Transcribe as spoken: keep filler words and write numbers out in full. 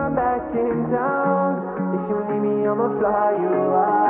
I'm back in town. If you need me, I'ma fly you out.